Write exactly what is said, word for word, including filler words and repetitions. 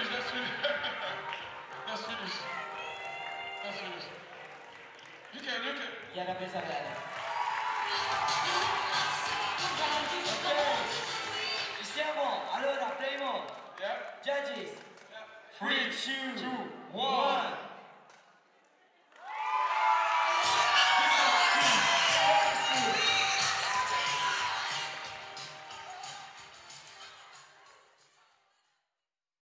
finish. Let's finish. Let's finish. Let's finish. You can, you can. Ya no piensa nada. Ok. Iniziamo. Allora, primo. Yeah. Judges. Yeah. Three, two, one.